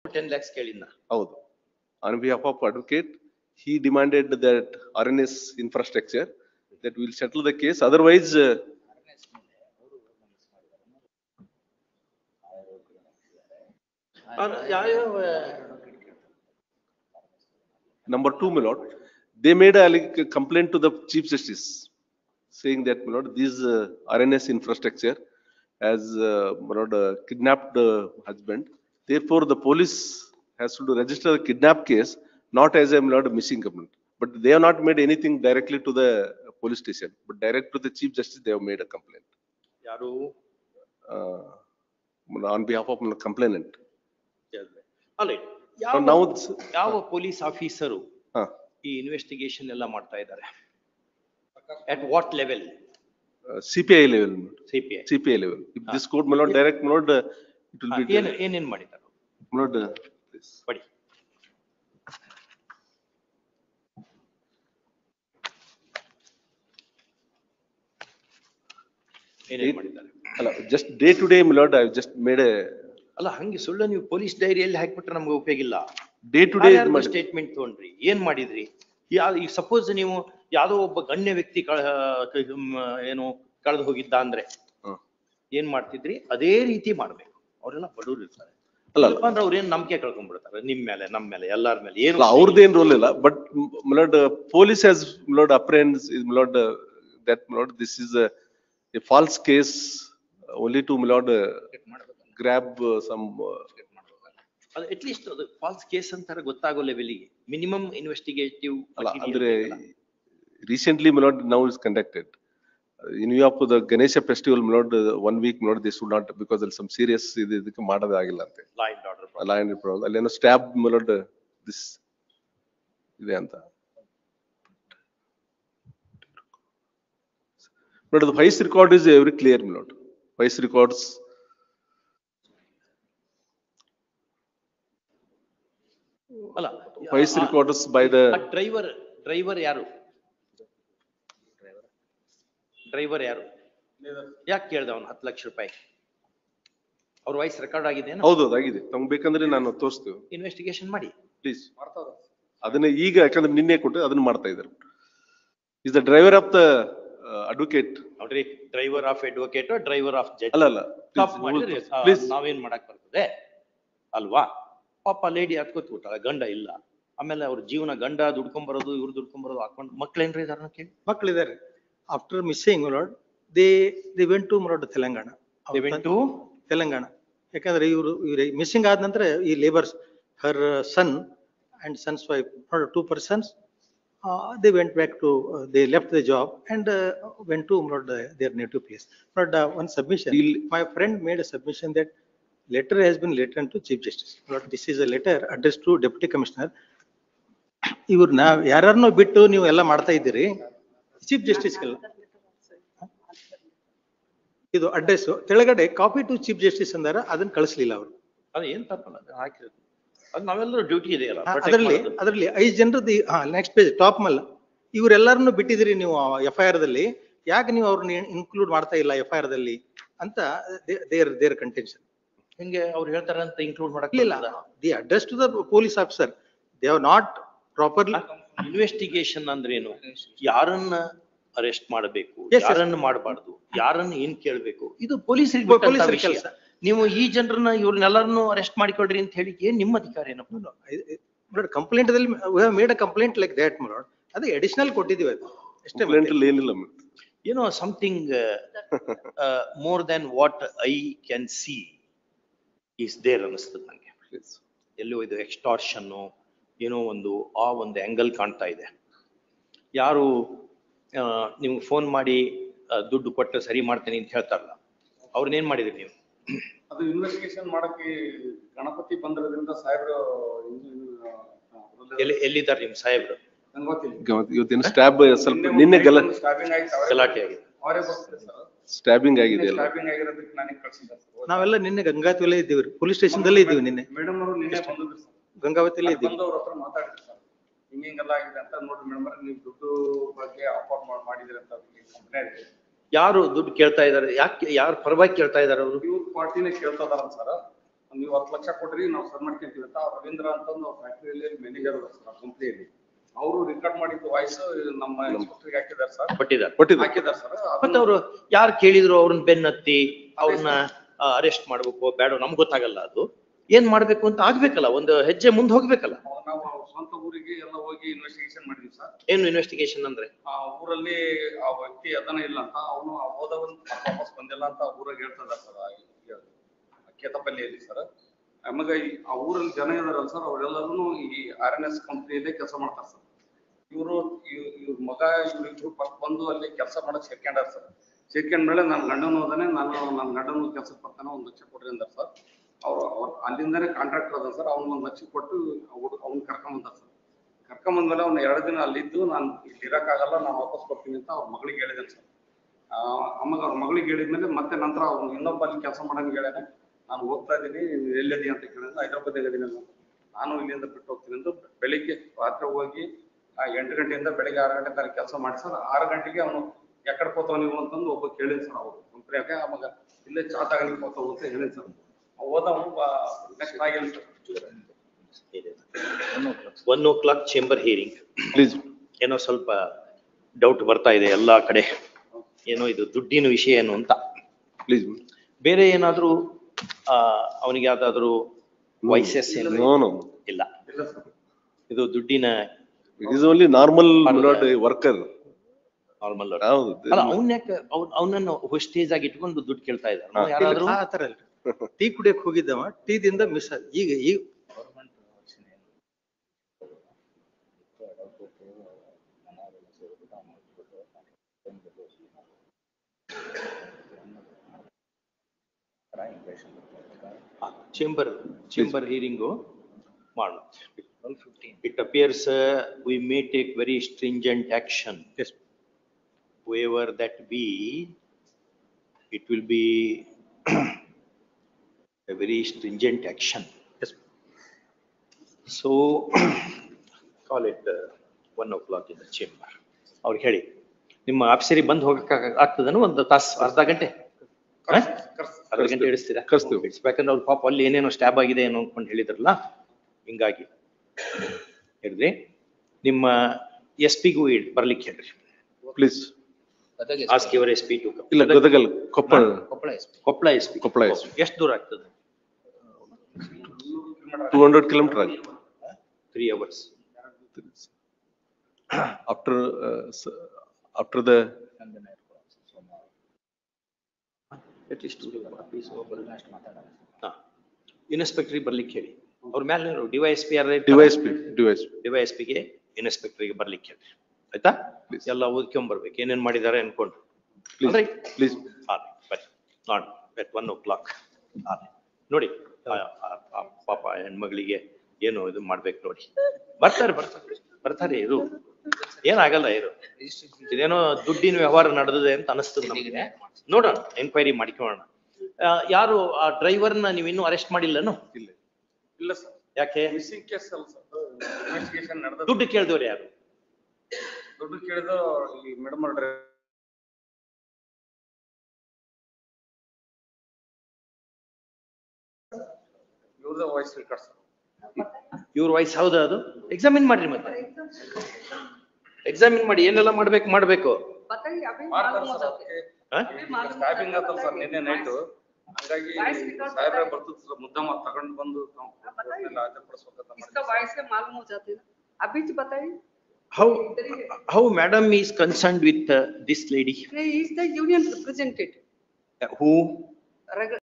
10 lakhs ಕೇಳಿದ್ನ. ಹೌದು. On behalf of advocate, he demanded that RNS infrastructure that will settle the case. Otherwise, number two, my lord, they made a complaint to the Chief Justice saying that, my lord, this RNS infrastructure has my lord, kidnapped husband. Therefore, the police has to register the kidnap case, not as a, my lord, missing complaint. But they have not made anything directly to the police station, but direct to the Chief Justice they have made a complaint. ಯಾರು on behalf of the complainant. ಅಲ್ಲ, ಯಾವ police officer ಈ investigation ಎಲ್ಲ ಮಾಡ್ತಾ ಇದ್ದಾರೆ? At what level? CPI level. CPI level. If this court may not direct, may not, it will be. ಏನೇನ್ ಮಾಡಿದ್ದಾರೆ? May not, please. ಬಡಿ. ಏನೇನ್ ಮಾಡಿದ್ದಾರೆ? ಅಲ್ಲ, just day to day, my lord, I just made a. ಅಲ್ಲ, ಹಂಗೆ ಸುಳ್ಳು ನೀವು ಪೊಲೀಸ್ ಡೈರಿಯಲ್ಲಿ ಹಾಕ್ಬಿಟ್ರೆ ನಮ್ಗೆ ಉಪಯೋಗ ಇಲ್ಲ. ಡೇ ಟು ಡೇ ಸ್ಟೇಟ್ಮೆಂಟ್ ತಗೊಂಡ್ರಿ, ಏನ್ ಮಾಡಿದ್ರಿ? ಈಗ ಸಪೋಸ್ ನೀವು ಯಾವ್ದೋ ಒಬ್ಬ ಗಣ್ಯ ವ್ಯಕ್ತಿ ಏನು ಕಳೆದು ಹೋಗಿದ್ದ ಅಂದ್ರೆ ಏನ್ ಮಾಡ್ತಿದ್ರಿ? ಅದೇ ರೀತಿ ಮಾಡ್ಬೇಕು. ಅವರೆಲ್ಲ ಬಡವರು ಇರ್ತಾರೆ, ಅಂದ್ರೆ ಅವ್ರೇನ್ ನಂಬಿಕೆ ಕಳ್ಕೊಂಡ್ಬಿಡ್ತಾರೆ ನಿಮ್ ಮೇಲೆ, ನಮ್ಮ ಮೇಲೆ, ಎಲ್ಲಾರ ಮೇಲೆ. ಏನು ಅವ್ರದ್ದೇನ್ ರೋಲ್ ಇಲ್ಲ. But milord police has milord apprehends milord that milord this is a false case only to milord grab some. at least ಅದು ಫಾಲ್ಸ್ ಕೇಸ್ ಅಂತಾರೆ ಗೊತ್ತಾಗೋ ಲೆವೆಲಿಗೆ ಮಿನಿಮಮ್ ಇನ್ವೆಸ್ಟಿಗೇಟಿವ್. ಅಂದ್ರೆ recently milord now is conducted in view of the Ganesha festival milord 1 week milord they should not, because there some serious ಇದಕ್ಕೆ ಮಾಡೋದಾಗಿಲ್ಲ ಅಂತೆ. Law and order ಅಲ್ಲೇನೋ stab milord this ಇದೆ ಅಂತ. But the vice record is very clear, my lord. Vice records. Alla. Vice records by the. Driver yaru? Driver yaru? ಯಾಕೆ ಕೇಳ್ದ ಅವನು 10 ಲಕ್ಷ ರೂಪಾಯಿ? ಅವ್ರ ವಾಯ್ಸ್ ರೆಕಾರ್ಡ್ ಆಗಿದೆನಾ? ಹೌದು, ಆಗಿದೆ. ತಮಗೆ ಬೇಕಂದ್ರೆ ನಾನು ತೋರಿಸ್ತೀವಿ. ಇನ್ವೆಸ್ಟಿಗೇಷನ್ ಮಾಡಿ ಪ್ಲೀಸ್. ಅದನ್ನ ಈಗ ಯಾಕಂದ್ರೆ ನಿನ್ನೆ ಕೊಟ್ಟು ಅದನ್ನ ಮಾಡ್ತಾ ಇದ್ದಾರೆ. Is the driver of the advocate? ನೋಡ್ರಿ, driver of advocate, driver of judge. ಅಲ್ಲ, ನಾವೇನ್ ಮಾಡಕ್ ಬರ್ತದೆ ಅಲ್ವಾ? ಪಾಪ ಲೇಡಿ ಹತ್ಕೋತ್ ಬಿಟ್ಟಾಳ, ಗಂಡ ಇಲ್ಲ. ಆಮೇಲೆ ಅವ್ರ ಜೀವನ, ಗಂಡ ದುಡ್ಕೊಂಬರೋದು, ಇವ್ರು ದುಡ್ಕೊಂಬರೋದು ಹಾಕೊಂಡು ಮಕ್ಳೇನ್ರಿ ಇದಾರ ಕೇಳಿ? ಮಕ್ಳಿದಾರೆ. After missing lord they went to Telangana. They went to Telangana. ಯಾಕಂದ್ರೆ ಇವ್ರು ಮಿಸ್ಸಿಂಗ್ ಆದ ನಂತರ ಈ labours, her son and sons wife, 2 persons, they went back to, they left the job and went to their native place. But one submission, my friend made a submission that letter has been written to Chief Justice. But this is a letter addressed to Deputy Commissioner. ಇವ್ರು ಯಾರನ್ನೋ ಬಿಟ್ಟು ನೀವು ಎಲ್ಲ ಮಾಡ್ತಾ ಇದ್ದೀರಿ, chief justice ಇದು address ಕೆಳಗಡೆ copy to chief justice ಅಂದಾರ, ಅದನ್ನ ಕಳಿಸ್ಲಿಲ್ಲ ಅವರು. ಅದು ಏನ್ ತಪ್ಪಲ್ಲ, ಹಾಕಿರೋದು ಅದು ನಾವೆಲ್ಲರೂ ಡ್ಯೂಟಿ ಇದೆಯಲ್ಲ. ಅದರಲ್ಲಿ 5 ಜನರದ್ದು ನೆಕ್ಸ್ಟ್ ಪೇಜ್ ಟಾಪ್ ಮಲ್ಲ ಇವರೆಲ್ಲರನ್ನು ಬಿಟ್ಟಿದ್ರಿ ನೀವು FIR ದಲ್ಲಿ, ಯಾಕೆ ನೀವು ಅವ್ರನ್ನ ಇನ್ಕ್ಲೂಡ್ ಮಾಡ್ತಾ ಇಲ್ಲ FIR ದಲ್ಲಿ ಅಂತ ದೇರ್ ಕಂಟೆನ್ಷನ್. ಹಿಂಗೆ ಅವ್ರು ಹೇಳ್ತಾರೆ ಅಂತ ಇನ್ಕ್ಲೂಡ್ ಮಾಡಕ್ ಇಲ್ಲ. The address to the police officer, they have not properly. Investigation ಅಂದ್ರೆ ಏನು? ಯಾರನ್ನ ಅರೆಸ್ಟ್ ಮಾಡಬೇಕು, ಯಾರನ್ನ ಮಾಡಬಾರ್ದು, ಯಾರನ್ನ ಏನ್ ಕೇಳ್ಬೇಕು, ಇದು ಪೊಲೀಸರಿಗೆ ಕೆಲಸ. ನೀವು ಈ ಜನರನ್ನ ಇವ್ರನ್ನೆಲ್ಲರನ್ನು ಅರೆಸ್ಟ್ ಮಾಡಿಕೊಡ್ರಿ ಅಂತ ಹೇಳಿ ಏನ್ ನಿಮ್ಮ ಅಧಿಕಾರ ಏನಪ್ಪ? ಕಂಪ್ಲೇಂಟ್ ದಲ್ಲಿ made a complaint like that mode, ಅದೇ ಅಡಿಷನಲ್ ಕೊಟ್ಟಿದ್ದೀವಿ. ಅದು ಅಷ್ಟೇ, ಏನಿಲ್ಲ. ಏನೋ something more than what I can see is there ಅನಿಸ್ತದೆ ನಂಗೆ. ಎಲ್ಲೋ ಇದು ಎಕ್ಸ್ಟಾರ್ಷನ್ ಏನೋ ಒಂದು ಆಂಗಲ್ ಕಾಣ್ತಾ ಇದೆ. ಯಾರು ನಿಮ್ಗೆ ಫೋನ್ ಮಾಡಿ ದುಡ್ಡು ಕೊಟ್ಟು ಸರಿ ಮಾಡ್ತೇನೆ ಅಂತ ಹೇಳ್ತಾರಲ್ಲ, ಅವ್ರನ್ನೇನ್ ಮಾಡಿದ್ರಿ ನೀವು? ಅದು ಇನ್ವೆಸ್ಟಿಗೇಷನ್ ಮಾಡಕ್ಕೆ ಗಣಪತಿ ಬಂದಿರೋದ್ರಿಂದ ಸಾಹೇಬ್ರು ಎಲ್ಲಿದ್ದಾರೆ ನಿಮ್ ಸಾಹೇಬ್ರು? ಇವತ್ತಿನ ಸ್ಟ್ಯಾಬ್ ಸ್ವಲ್ಪ ನಿನ್ನೆ ಗಲಾಟೆ ಆಗಿದೆ, ಸ್ಟ್ಯಾಬಿಂಗ್ ಆಗಿದೆ. ನಾವೆಲ್ಲ ನಿನ್ನೆ ಗಂಗಾವತಿಯಲ್ಲೇ ಇದ್ದೀವಿ, ಪೊಲೀಸ್ ಸ್ಟೇಷನ್ ದಲ್ಲೇ ಇದ್ದೀವಿ. ನಿನ್ನೆ ಮೇಡಮ್ ಅವರು ನಿನ್ನೆ ಬಂದಿದ್ರು ಸರ್, ಗಂಗಾವತಿಯಲ್ಲೇ ಇದ್ದೀವಿ. ಅವ್ರ ಹತ್ರ ಮಾತಾಡಿದ್ರು ಸರ್, ಹಿಂಗೆಲ್ಲ ಆಗಿದೆ ಅಂತ. ನೋಡ್ರಿ ಮೇಡಮ್, ನೀವು ದುಡ್ಡು ಬಗ್ಗೆ ಆಫರ್ ಮಾಡಿದ್ರಿ ಅಂತ ಕಂಪ್ಲೇಂಟ್. ಯಾರು ದುಡ್ಡು ಕೇಳ್ತಾ ಇದಾರೆ? ಯಾಕೆ, ಯಾರು ಪರವಾಗಿ ಕೇಳ್ತಾ ಇದಾರೆ ಅವರು? ಇವ್ರ ಪಾರ್ಟಿನೇ ಕೇಳ್ತಾ ಇದಾರ ಸರ್. ನೀವು 10 ಲಕ್ಷ ಕೊಡ್ರಿ ನಾವು ಸರ್ ಮಾಡ್ಕೊಂತೀವಿ ಅಂತ ಅವ್ರು ರವೀಂದ್ರ ಅಂತಂದು ಅವ್ರ ಫ್ಯಾಕ್ಟ್ರಿಯಲ್ಲಿ ಮ್ಯಾನೇಜರ್ ಸರ್ ಕಂಪ್ನಿಯಲ್ಲಿ ಅವರು ರೆಕಾರ್ಡ್ ಮಾಡಿದ್ದು ವಾಯ್ಸ್ ನಮ್ಮ ಇನ್ಸ್ಪೆಕ್ಟರ್ಗೆ ಹಾಕಿದ್ದಾರೆ ಸರ್. ಕೊಟ್ಟಿದ್ದಾರೆ. ಹಾಕಿದ್ದಾರೆ ಸರ್. ಮತ್ತೆ ಅವರು ಯಾರು ಕೇಳಿದ್ರು ಅವ್ರನ್ನ ಬೆನ್ನತ್ತಿ ಅವ್ರನ್ನ ಅರೆಸ್ಟ್ ಮಾಡ್ಬೇಕು ಬೇಡ ನಮ್ಗೆ ಗೊತ್ತಾಗಲ್ಲ. ಅದು ಏನ್ ಮಾಡ್ಬೇಕು ಅಂತ ಆಗ್ಬೇಕಲ್ಲ, ಒಂದು ಹೆಜ್ಜೆ ಮುಂದೆ ಹೋಗ್ಬೇಕಲ್ಲ. ನಾವು ಸ್ವಂತ ಊರಿಗೆ ಎಲ್ಲ ಹೋಗಿ ಇನ್ವೆಸ್ಟಿಗೇಷನ್ ಮಾಡಿದ್ವಿ ಸರ್. ಏನು ಇನ್ವೆಸ್ಟಿಗೇಷನ್ ಅಂದ್ರೆ? ಆ ಊರಲ್ಲಿ ಆ ವ್ಯಕ್ತಿ ಅದನ್ನ ಇಲ್ಲ ಅಂತ ಅವನು ಹೋದವನ್ ವಾಪಸ್ ಬಂದಿಲ್ಲ ಅಂತ ಊರಾಗ ಹೇಳ್ತದ ಸರ್. ಕೇತಪಲ್ಲಿಯಲ್ಲಿ ಸರ್ ಆಮೇಲೆ ಆ ಊರಲ್ಲಿ ಜನ ಇದಾರಲ್ಲ ಸರ್ ಅವರೆಲ್ಲರೂ ಈ RNS ಕಂಪ್ನಿಯಲ್ಲೇ ಕೆಲಸ ಮಾಡ್ತಾರೆ ಸರ್. ಇವ್ರ ಮಗ ಇವ್ರಿಬ್ರು ಬಂದು ಅಲ್ಲಿ ಕೆಲಸ ಮಾಡಕ್ ಸೇರ್ಕೊಂಡಾರ ಸರ್. ಸೇರ್ಕೊಂಡ್ಮೇಲೆ ನನ್ನ ಗಂಡನ ಹೋದಾನೆ, ನನ್ನ ಗಂಡನ ಕೆಲ್ಸಕ್ಕೆ ಬರ್ತಾನೆ 1 ಲಕ್ಷ ಕೊಡ್ರಿ ಅಂದಾರ ಸರ್. ಅವ್ರು ಅಲ್ಲಿಂದಾನೆ ಕಾಂಟ್ರಾಕ್ಟರ್ ಅದ ಸರ್. ಅವ್ನು 1 ಲಕ್ಷ ಕೊಟ್ಟು ಅವ್ನು ಕರ್ಕೊಂಬಂದಾರ ಸರ್. ಕರ್ಕೊಂಬಂದ್ಮೇಲೆ ಅವ್ನು 2 ದಿನ ಅಲ್ಲಿದ್ದು ನಾನು ಇಲ್ಲಿ ಇರಕ್ಕಾಗಲ್ಲ ನಾನು ವಾಪಸ್ ಬರ್ತೀನಿ ಅಂತ ಅವ್ರ ಮಗಳಿಗೆ ಹೇಳಿದ್ದೇನೆ ಸರ್. ಆಮೇಲೆ ಅವ್ರ ಮಗಳಿಗೆ ಹೇಳಿದ್ಮೇಲೆ ಮತ್ತೆ ನಂತರ ಅವ್ನು ಇನ್ನೊಬ್ಬ ಅಲ್ಲಿ ಕೆಲಸ ಮಾಡಂಗೆ ಹೇಳ್ಯಾನೆ. ನಾನು ಹೋಗ್ತಾ ಇದ್ದೀನಿ ಎಲ್ಲಿದಿ ಅಂತ ಕೇಳಿದ್ರೆ ಹೈದರಾಬಾದ್ ಇದೀನಿ ನಾನು ಇಲ್ಲಿಂದ ಬಿಟ್ಟು ಹೋಗ್ತೀನಿ ಅಂತ ಬೆಳಿಗ್ಗೆ ರಾತ್ರಿ ಹೋಗಿ 8 ಗಂಟೆಯಿಂದ ಬೆಳಿಗ್ಗೆ 6 ಗಂಟೆ ತನಕ ಕೆಲಸ ಮಾಡಿ ಸರ್. 6 ಗಂಟೆಗೆ ಅವನು ಎಕಡೆ ಹೋಗ್ತಾವ ನೀವು ಅಂತಂದು ಒಬ್ಬ ಕೇಳಿದ್ ಸರ್ ಅವರು ಕಂಪ್ನಿಯಾಗ. ಆವಾಗ ಇಲ್ಲೇ ಚಾ ತಗೊಂಡು ಹೋಗ್ತಾವ ಅಂತ ಹೇಳಿದ್ ಸರ್. ಹೋದವನು ನೆಕ್ಸ್ಟ್ ಆಗಿಲ್ಲ sir. 1 o'clock chamber hearing. Please. ಏನೋ ಸ್ವಲ್ಪ ಡೌಟ್ ಬರ್ತಾ ಇದೆ ಎಲ್ಲಾ ಕಡೆ, ಏನೋ ಇದು ದುಡ್ಡಿನ ವಿಷಯ ಏನು ಅಂತ. Please. ಬೇರೆ ಏನಾದ್ರೂ ಅವನಿಗೆ ಯಾವ್ದಾದ್ರು ವೈಸಸ್ ಏನು? No. ಇಲ್ಲ. ಇಲ್ಲ ಸರ್. ಇದು ದುಡ್ಡಿನ It is only normal not a worker. Normal ಹೌದು. ಅಲ್ಲ. ಅವನನ್ನು ಸ್ಟೇಜ್ ಆಗಿ ಇಟ್ಕೊಂಡು ದುಡ್ಡು ಕೇಳ್ತಾ ಇದ್ದಾರೆ ಯಾರಾದ್ರೂ? ಆ ತರ ಅಲ್ರಿ. ಟೀ ಕುಡಿಯಕ್ ಹೋಗಿದ್ದವ ಟೀದಿಂದ ಮಿಸ್ ಆದ. ಈಗ ಚೇಂಬರ್ ಹಿಯರಿಂಗು ಮಾಡು. It appears we may take very stringent action. Yes. Whoever that be, it will be a very stringent action. Yes. So call it 1 o'clock in the chamber. ಅವ್ರಿಗೆ ಹೇಳಿ ನಿಮ್ಮ ಆಫೀಸರಿಗೆ ಬಂದು ಹೋಗಕ್ಕೆ ಆಗ್ತದನು? ಒಂದು ತಾಸು ಅರ್ಧ ಗಂಟೆ ಅರ್ಧ ಗಂಟೆ ಇಡಿಸ್ತೀರಾ? ಕರ್ಸ್ತೀವಿ. ಯಾಕಂದ್ರೆ ಅವ್ರು ಪಾಪ ಅಲ್ಲಿ ಏನೇನೋ ಸ್ಟ್ಯಾಬ್ ಆಗಿದೆ ಏನೋ ಅನ್ಕೊಂಡು ಹೇಳಿದ್ರಲ್ಲ, ಹಿಂಗಾಗಿ ಹೇಳಿದ್ರಿ. ನಿಮ್ಮ SP-ಗೂ ಬರ್ಲಿಕ್ಕೆ ಹೇಳ್ರಿ. Please. Ask your SP to come. ಇಲ್ಲ ಗದಗಲ್ ಕೊಪ್ಪಳ ಕೊಪ್ಪಳ SP. ಎಷ್ಟು ದೂರ ಆಗ್ತದೆ? 200 kilometer ಆಗುತ್ತೆ. 3 hours. After the at least inspector ಬರ್ಲಿಕ್ಕೆ ಹೇಳಿ. ಅವ್ರ ಮೇಲೆ DYSP ಗೆ ಇನ್ಸ್ಪೆಕ್ಟರ್ಗೆ ಬರ್ಲಿಕ್ಕೆ ಹೇಳಿ. ಆಯ್ತಾ? ಎಲ್ಲ ಓದ್ಕೊಂಡ್ಬರ್ಬೇಕು ಏನೇನ್ ಮಾಡಿದ್ದಾರೆ ಅನ್ಕೊಂಡು. Please. ಬರ್ರಿ ನೋಡಿ at 1 o'clock. ನೋಡಿ ಪಾಪ ಹೆಣ್ಮಗಳಿಗೆ ಏನು ಇದು ಮಾಡ್ಬೇಕು ನೋಡಿ. ಬರ್ತಾರೆ ಇದು ಏನಾಗಲ್ಲ. ಇದೇನೋ ದುಡ್ಡಿನ ವ್ಯವಹಾರ ನಡೆದಿದೆ ಅಂತ ಅನಿಸ್ತದೆ ನಮಗೆ. ನೋಡೋಣ, ಎನ್ಕ್ವೈರಿ ಮಾಡಿಕೊಳ್ಳೋಣ. ಯಾರು ಆ ಡ್ರೈವರ್ನ ನೀವಿನ್ನೂ ಅರೆಸ್ಟ್ ಮಾಡಿಲ್ಲನು? ಇಲ್ಲ ಸರ್. ಯಾಕೆ? ಮಿಸ್ಸಿಂಗ್ ಕೇಸ್ ಅಲ್ಲ ಸರ್. ಇನ್ವೆಸ್ಟಿಗೇಷನ್ ನಡೆದ. ದುಡ್ಡು ಕೇಳಿದವ್ರು ಯಾರು? ದುಡ್ಡು ಕೇಳಿದ ಈ ಮೇಡಮ್ ಇವ್ರದ ವಾಯ್ಸ್ ರೆಕಾರ್ಡ್ ಸರ್. ಇವ್ರ ವಾಯ್ಸ್ ಹೌದಾ? ಅದು ಎಕ್ಸಾಮಿನ್ ಮಾಡ್ರಿ. ಮತ್ತೆ ಎಕ್ಸಾಮಿನ್ ಮಾಡಿ ಏನೆಲ್ಲ ಮಾಡ್ಬೇಕು. ಮಾಡ್ತಾರೆ ಸರ್. ಅದಕ್ಕೆ ಸ್ಟ್ಯಾಬಿಂಗ್ ಆತಲ್ಲ ಸರ್ ನಿನ್ನೆ ನೈಟು. ಹಾಗಾಗಿ ಸಾಹೇಬ್ರೆ ಬರ್ತದ ಸರ್. ಮುದ್ದ ತಗೊಂಡು ಬಂದು how madam is concerned with this lady? He is the union representative. Who?